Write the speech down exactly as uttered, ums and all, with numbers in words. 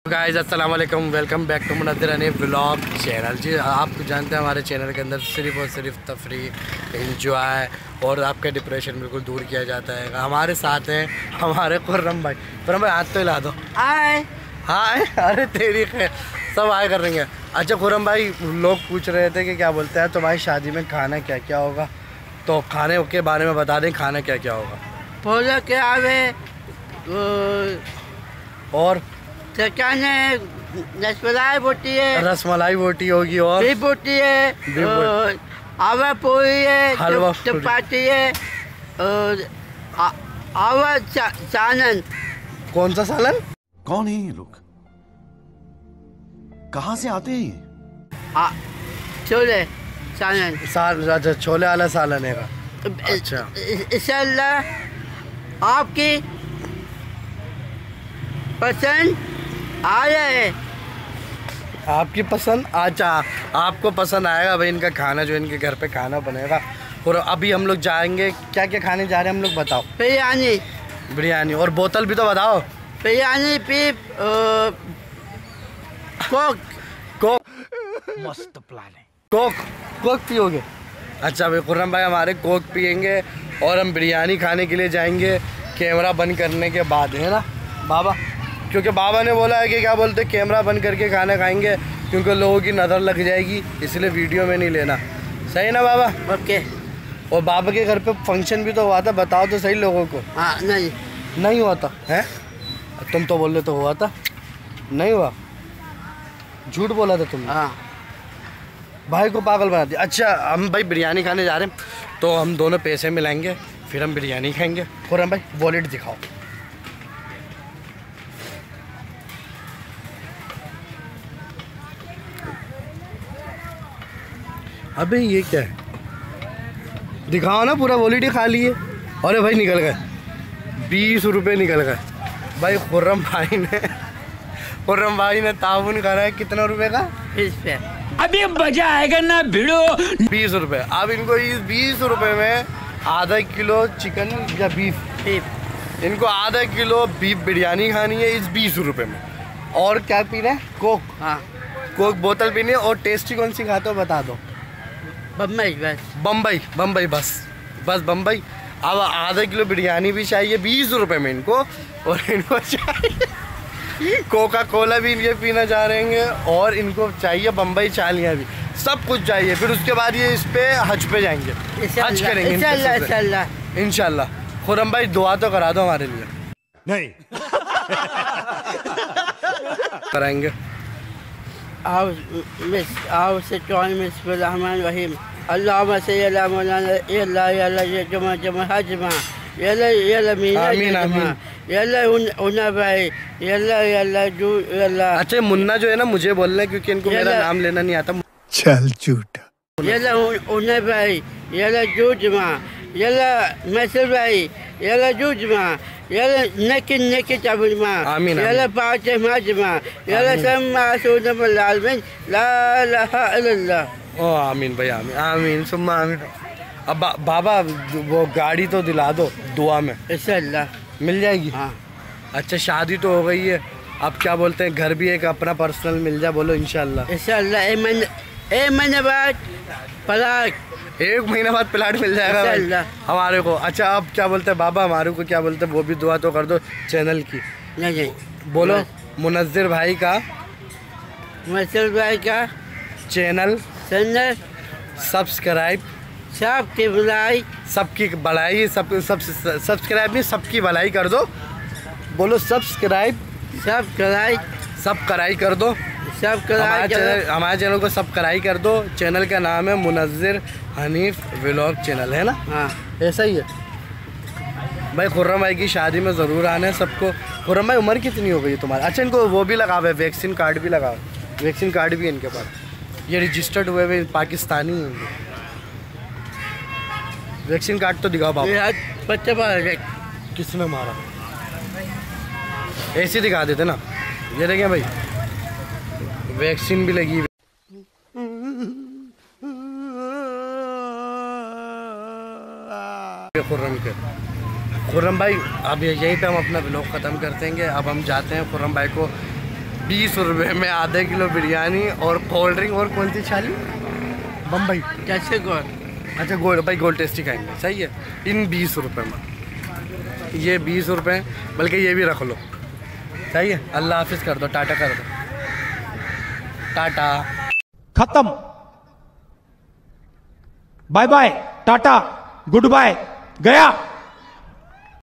Guys अस्सलाम वालेकुम, welcome back to Munazzir Hanif vlog channel. जी आप जानते हैं हमारे चैनल के अंदर सिर्फ और सिर्फ तफरीह, इंजॉय और आपका डिप्रेशन बिल्कुल दूर किया जाता है। हमारे साथ हैं हमारे खुर्रम भाई। खुर्रम भाई हाथ तो हिला दो। हाय हाय। अरे तेरी खैर, सब हाय कर रही हैं। अच्छा खुर्रम भाई, लोग पूछ रहे थे कि क्या बोलते हैं तुम्हारी शादी में खाना क्या क्या होगा, तो खाने के बारे में बता दें खाना क्या क्या होगा। पोला के आवे और चकाने रसमलाई बोटी है, रसमलाई बोटी होगी और भी बोटी है, भी बोटी। आवा पूरी है, हलवा चपाती है और आ- आवा चा, चानन। कौन सा सालन? कौन है ये लोग, कहाँ से आते हैं ये? आ- छोले चानन। साल अच्छा छोले वाला सालन है का। अच्छा इंशाल्लाह आपकी पसंद आ जाए। आपकी पसंद। अच्छा आपको पसंद आएगा भाई इनका खाना, जो इनके घर पे खाना बनेगा। और अभी हम लोग जाएंगे, क्या क्या खाने जा रहे हैं हम लोग बताओ। बिरयानी बिरयानी और बोतल भी तो बताओ। बिरयानी पी कोक कोक मस्त प्लान है। कोक कोक पियोगे? अच्छा भाई खुर्रम भाई हमारे कोक पियेंगे और हम बिरयानी खाने के लिए जाएंगे कैमरा बंद करने के बाद, है ना बाबा? क्योंकि बाबा ने बोला है कि क्या बोलते कैमरा बंद करके खाना खाएंगे, क्योंकि लोगों की नज़र लग जाएगी, इसलिए वीडियो में नहीं लेना। सही ना बाबा? ओके। और बाबा के घर पे फंक्शन भी तो हुआ था, बताओ तो सही लोगों को। हाँ नहीं नहीं हुआ था है? तुम तो बोल रहे तो हुआ था। नहीं हुआ, झूठ बोला था तुमने। हाँ भाई को पागल बना दिया। अच्छा हम भाई बिरयानी खाने जा रहे हैं, तो हम दोनों पैसे मिलाएंगे, फिर हम बिरयानी खाएंगे। और हम भाई वॉलेट दिखाओ। अबे ये क्या है, दिखाओ ना, पूरा वॉलेट ही खा लिए। अरे भाई निकल गए, बीस रुपये निकल गए भाई। खुर्रम भाई ने खुर्रम भाई ने ताउन करा है कितना रुपए का? बीस पे। अभी मजा आएगा ना भिड़ो। बीस रुपए। अब इनको इस बीस रुपए में आधा किलो चिकन या बीफ बीफ इनको आधा किलो बीफ बिरयानी खानी है इस बीस रुपए में। और क्या पीना है? कोक। हाँ कोक बोतल पीनी है। और टेस्टी कौन सी खाते हो बता दो। बम्बई बस। बम्बई बम्बई बस बस बम्बई। अब आधा किलो बिरयानी भी चाहिए बीस रुपए में इनको, और इनको चाहिए कोका कोला भी इनके पीना चाह रहे हैं, और इनको चाहिए बम्बई चालियाँ भी, सब कुछ चाहिए। फिर उसके बाद ये इस पे हज पे जाएंगे, हज करेंगे इंशाल्लाह इंशाल्लाह इंशाल्लाह। खुर्रम भाई दुआ तो करा दो हमारे लिए। नहीं कराएंगे। आओ मिस आओ से चौन बिस्मिल्लाहिर्रहमानिर रहीम। अल्लाहुम्मा सल्ली अला मौलाना यल्ला यल्ला ये जमा जमा हजमा यल्ला यल्ला मीना आमीन, आमीन। यल्ला उन्ना भाई यल्ला यल्ला जू यल्ला। अच्छा मुन्ना जो है ना मुझे बोलना है, क्योंकि इनको मेरा नाम लेना नहीं आता। चल झूठा। यल्ला उन्ना भाई यल्ला जूजमा यल्ला मसल भाई यल्ला जूजमा यल्ला नकिन नकिन चाबुलमा आमीन, यल्ला पाचे माजमा यल्ला सम्मा सुदम लालमिन ला इलाहा इल्लल्लाह। ओ आमीन भाई, आमीन आमीन सुम्मा आमीन। अब बा, बाबा वो गाड़ी तो दिला दो दुआ में, इंशाल्लाह मिल जाएगी। हाँ अच्छा शादी तो हो गई है, अब क्या बोलते हैं घर भी एक अपना पर्सनल मिल जाए, बोलो इंशाल्लाह। इंशाल्लाह एक महीने एक महीने बाद पलाक। एक महीने बाद प्लाट मिल जाएगा भाई इंशाल्लाह। हमारे को। अच्छा अब क्या बोलते हैं बाबा हमारे को, क्या बोलते हैं वो भी दुआ तो कर दो चैनल की। नहीं नहीं बोलो मुनज़्ज़िर भाई का मसल भाई का चैनल सन्नत सब्सक्राइब, सबकी बुलाई सबकी भलाई, सब सब सब्सक्राइब नहीं सबकी भलाई कर दो। बोलो सब्सक्राइब, सब कराई सब कराई कर दो। सब कराई हमारे चैनल हमारे चैनल को सब कराई कर दो। चैनल का नाम है मुनज़्ज़िर हनीफ व्लॉग चैनल, है ना? हाँ ऐसा ही है भाई। खुर्रम भाई की शादी में ज़रूर आना है सबको। खुर्रम भाई उम्र कितनी हो गई है तुम्हारी? अच्छा इनको वो भी लगा हुआ है, वैक्सीन कार्ड भी लगा हुआ है। वैक्सीन कार्ड भी है इनके पास, ये रजिस्टर्ड हुए हुए पाकिस्तानी हैं। वैक्सीन कार्ड तो दिखाओ बाबा। ये बच्चे पर किसने मारा? ऐसे दिखा देते ना, ये देखें भाई वैक्सीन भी लगी हुई। खुर्रम के खुर्रम भाई अब यहीं पे हम अपना व्लॉग ख़त्म करते हैं। अब हम जाते हैं खुर्रम भाई को बीस रुपए में आधा किलो बिरयानी और कोल्ड ड्रिंक और कौन सी छाली बम्बई कैसे कौन? अच्छा गोल्ड भाई गोल्ड टेस्टी खाएंगे सही है इन बीस रुपए में ये बीस रुपए बल्कि ये भी रख लो सही है। अल्लाह हाफिज़ कर दो टाटा कर दो टाटा खत्म बाय बाय टाटा गुड बाय गया।